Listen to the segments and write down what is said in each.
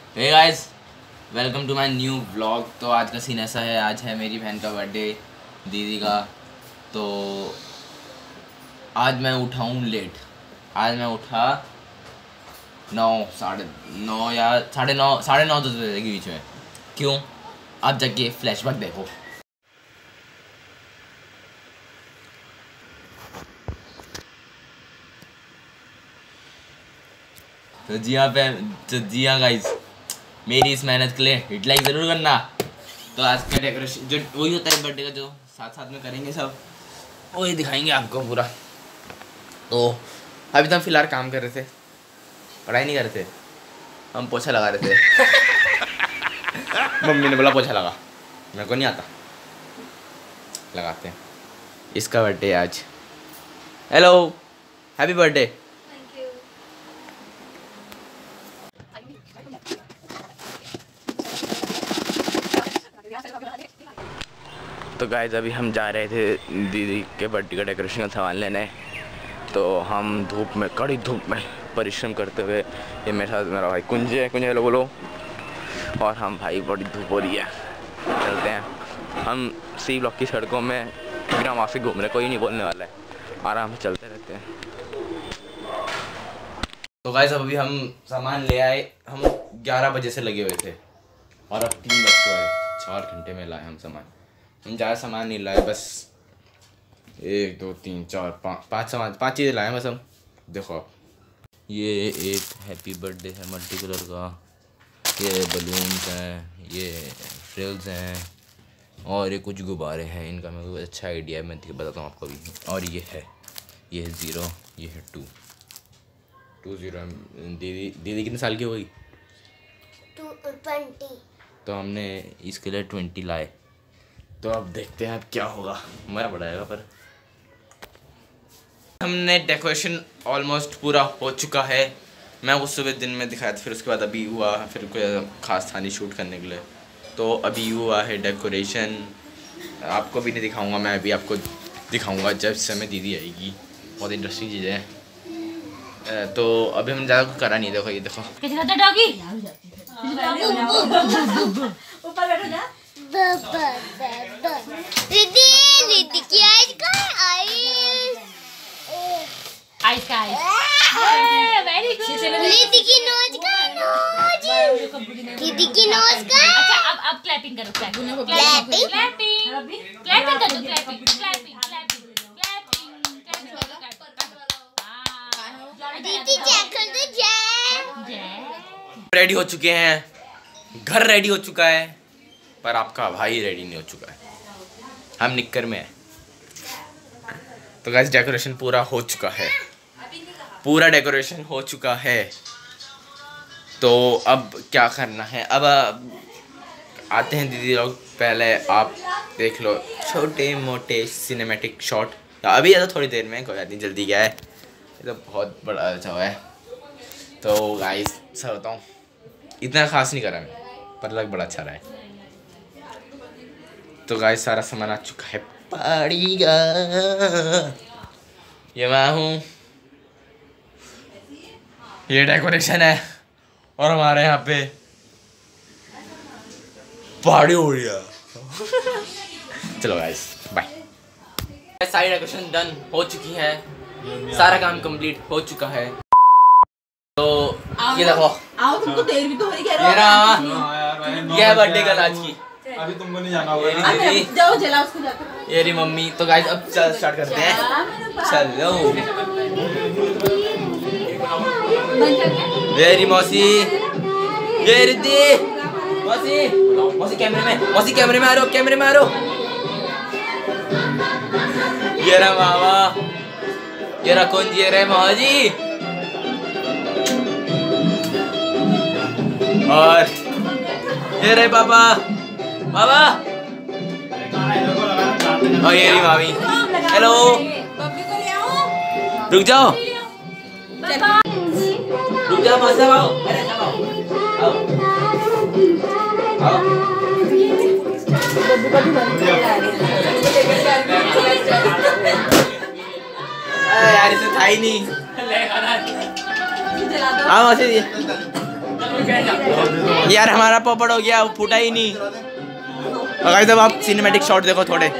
Hey guys, welcome to my new vlog. तो आज का सीन ऐसा है, आज है मेरी बहन का बर्थडे, दीदी का। तो आज मैं उठा हूँ लेट। आज मैं उठा 9, 9:30 या 9:30 10 बजे के बीच में। क्यों? आप जाके फ्लैशबैक देखो। तो जी हाँ गाइस, मेरी इस मेहनत के लिए हिट लाइक ज़रूर करना। तो आज का डेकोरेशन जो वही होता है बर्थडे का, जो साथ साथ में करेंगे सब, वही दिखाएंगे आपको पूरा। तो अभी तो हम फिलहाल काम कर रहे थे, पढ़ाई नहीं कर रहे थे, हम पोछा लगा रहे थे। मम्मी ने बोला पोछा लगा, मेरे को नहीं आता, लगाते हैं। इसका बर्थडे आज। Hello, happy birthday. तो गाइस अभी हम जा रहे थे दीदी के बर्थडे का डेकोरेशन का सामान लेने। तो हम धूप में, कड़ी धूप में परिश्रम करते हुए, ये मेरे साथ मेरा भाई कुंज है, हेलो बोलो। और हम भाई बड़ी धूप हो रही है, चलते हैं हम सी ब्लॉक की सड़कों में, बिना वहाँ से घूम रहे, कोई नहीं बोलने वाला है, आराम से चलते रहते हैं। तो गाइस अभी हम सामान ले आए, हम 11 बजे से लगे हुए थे और अब 3 बज चुका है। 4 घंटे में लाए हम सामान। हम ज़्यादा सामान नहीं लाए, बस 1 2 3 4 5 चीज़ें लाए बस हम। देखो आप, ये एक हैप्पी बर्थडे है मल्टी कलर का, ये बलून्स हैं, ये फ्रिल्स हैं, और ये कुछ गुब्बारे हैं। इनका मेरे को अच्छा आइडिया है, मैं बताता हूँ आपको भी। और ये है 0, ये है 2 0। दीदी कितने साल की हो गई? 20। तो हमने इसके लिए 20 लाए। तो अब देखते हैं अब क्या होगा, मज़ा बढ़ाएगा। पर हमने डेकोरेशन ऑलमोस्ट पूरा हो चुका है। मैं उस सुबह दिन में दिखाया था, फिर उसके बाद अभी हुआ, फिर कोई खास था नहीं शूट करने के लिए। तो अभी हुआ है डेकोरेशन, आपको भी नहीं दिखाऊंगा, मैं अभी आपको दिखाऊंगा जब समय दीदी आएगी। बहुत इंटरेस्टिंग चीज़ है। तो अभी हम ज़्यादा कुछ करा नहीं। देखो ये देखो, दीदी की आइस का आइस का वेरी गुड। दीदी की नोज का नोज, दीदी की नोज का। अच्छा अब क्लैपिंग करो, क्लैपिंग कर दो, दीदी चेक कर दो। रेडी हो चुके हैं, घर रेडी हो चुका है, पर आपका भाई रेडी नहीं हो चुका है। हम निक्कर में हैं। तो गाइस डेकोरेशन पूरा हो चुका है, पूरा डेकोरेशन हो चुका है। तो अब क्या करना है, अब आते हैं दीदी लोग। पहले आप देख लो छोटे मोटे सिनेमैटिक शॉट। अभी है तो थोड़ी देर में, कोई बात नहीं, जल्दी क्या है, ये तो बहुत बड़ा अच्छा हुआ है। तो गाइस सर बताऊँ, इतना खास नहीं करा मैं, पर लग बड़ा अच्छा रहा है। तो गाइस सारा सामान आ चुका है, पड़ेगा। ये मैं हूँ, ये डेकोरेशन है, और हमारे यहाँ पे पार्टी हो रही है। चलो गाइस बाय। सारी डेकोरेशन डन हो चुकी है, सारा काम कंप्लीट हो चुका है। तो ये देखो, आओ, तुमको देर भी तो हो रही है। ये बर्थडे का आज की। अभी तुमको नहीं जाना होगा। जाओ जला उसको जाकर। ये रही मम्मी। तो गाइस अब चल स्टार्ट करते हैं, चलो। वेरी मौसी, ये रिद्धि मौसी, मौसी कैमरे में, मौसी कैमरे में आ रहो, कैमरे में आ रहो। ये रहा मामा, ये रहा कौन, ये रहे मामा जी, और ये रहे पापा, पापा, और ये रही मामी। हेलो, रुक जाओ, रुक जाओ, मौसी आओ, अरे आओ, आओ, यार इसे था ही नहीं। हाँ मौसी जी, यार हमारा पोपड़ हो गया, वो फूटा ही नहीं। और गाइस अब आप सिनेमैटिक शॉट देखो थोड़े।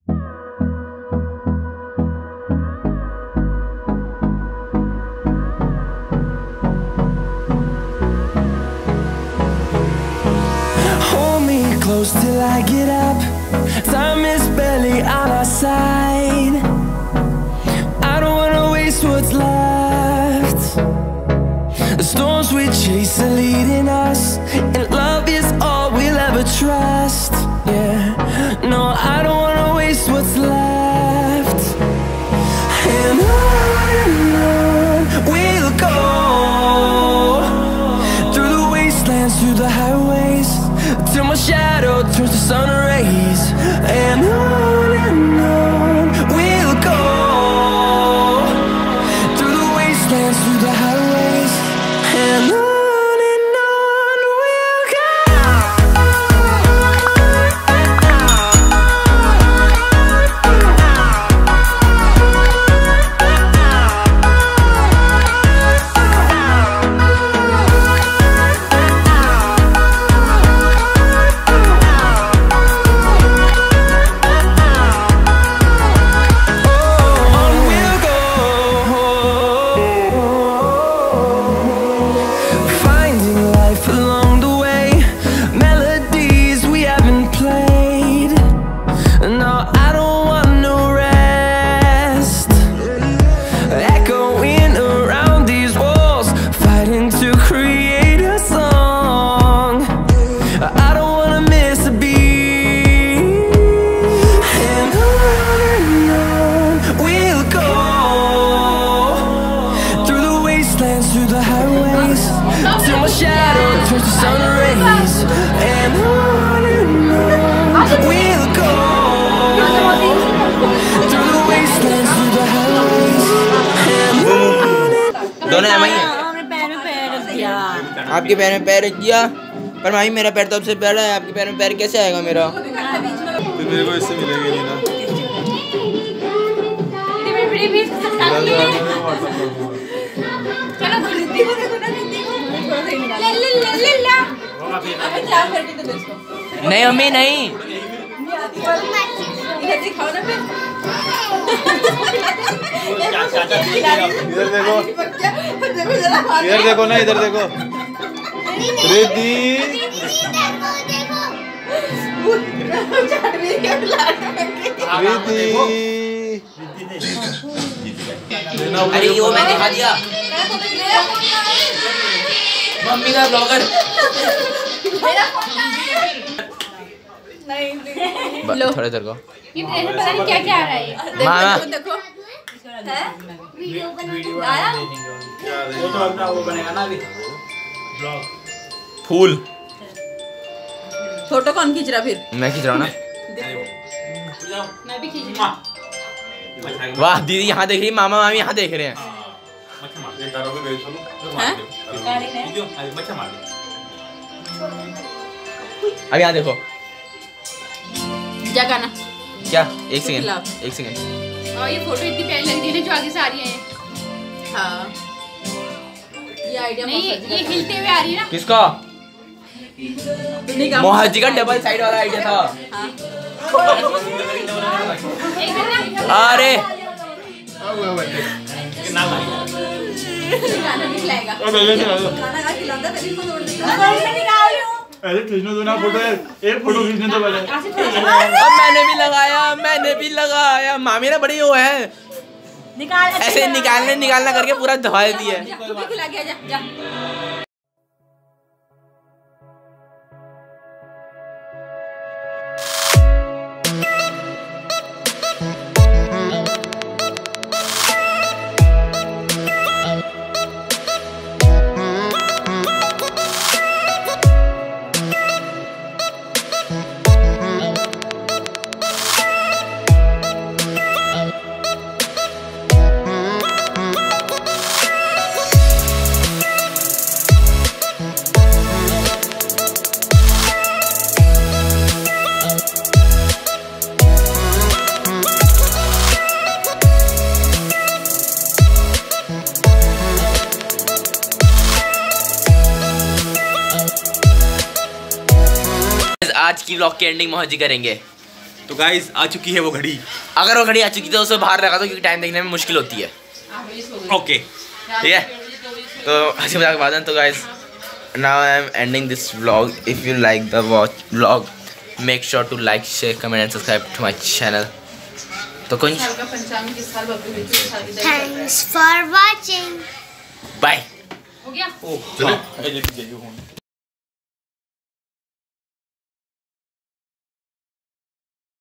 Close till I get up. Time is barely on our side. I don't wanna waste what's left. The storms we chase are leading us, and love is all we'll ever trust. Yeah, no, I don't wanna waste what's left. And on we'll go, through the wastelands, through the highways, till my shadow turns to sun rays. And on we'll go, through the wastelands, through the highways. And on we'll go. Through the highways, till my shadow turns to sun rays. And on we'll go, through the wastelands, through the highways. And दोनों एम आई है। आपके पैर में पैर रख दिया, पर मामी मेरा पैर तो सबसे बड़ा है, आपके पैर में पैर कैसे आएगा मेरा? तो मेरे को इससे मिलेगा नहीं ना। नहीं मम्मी नहीं। इधर देखो ना, इधर देखो। रिद्धि अरे वो मैंने खा दिया। मम्मी का ब्लॉगर। थोड़ा इधर को। ये पता नहीं क्या क्या आ रहा है। मामा देखो वो तो अपना वो बनेगा ना अभी ब्लॉग। फूल फोटो कौन खींच रहा फिर? मैं खींच रहा हूँ ना। मैं भी खींच रही हूँ। वाह दीदी यहाँ देख रही है, मामा मामी यहाँ देख रहे हैं। अब यहाँ देखो। क्या गाना? क्या? एक सेकंड। और ये फोटो इतनी प्यारी लग रही है ना जो आगे से आ रही है। हाँ ये आइडिया नहीं ये हिलते हुए आ रही है ना। किसका? मोहन जी का डबल साइड वाला आइडिया था। अरे खींचने दो ना फोटो, एक फोटो खींचने दो पहले। मैंने भी लगाया। मामी ना बड़ी वो है, ऐसे निकालना करके पूरा धवा देती है। आज की व्लॉग की एंडिंग मौजी करेंगे। तो गाइस आ चुकी है वो घड़ी। अगर वो घड़ी आ चुकी तो उसे बाहर लगा दो क्योंकि टाइम देखने में मुश्किल होती है। ओके ठीक है, तो हंसी मजाक बात है। तो guys now I am ending this vlog. If you like the vlog, make sure to like, share, comment and subscribe to my channel. तो कोई Thanks for watching. बाय। हो गया। चलो